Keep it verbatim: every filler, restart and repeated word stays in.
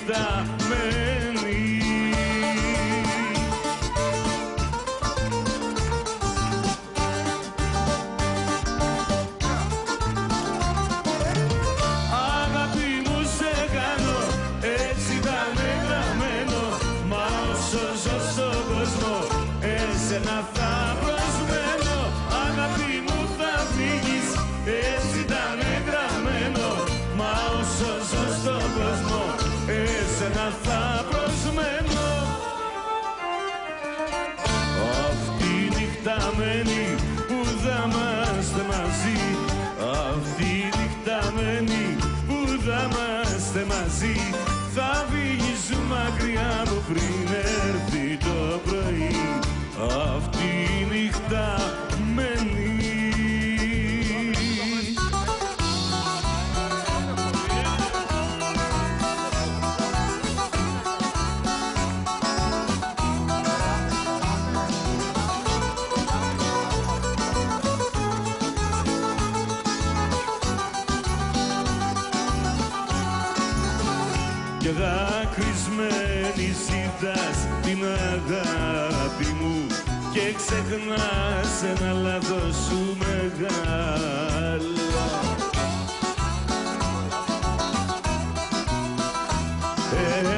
νύχτα μένει. Αγάπη μου σε κάνω, έτσι ήταν γραμμένο, μα όσο ζω στον κόσμο εσένα θα προσμένω. Αγάπη μου θα φύγεις, έτσι ήταν γραμμένο, μα όσο ζω στον κόσμο εσένα θα προσμένω. Αυτή η νύχτα μένει που θα είμαστε μαζί, αυτή η νύχτα μένει που θα είμαστε μαζί. Θα φύγεις μακριά μου πριν έρθει το πρωί, αυτή η νύχτα μένει. Και δακρυσμένη ζητάς την αγάπη μου και ξεχνάς ένα λάθος σου μεγάλο.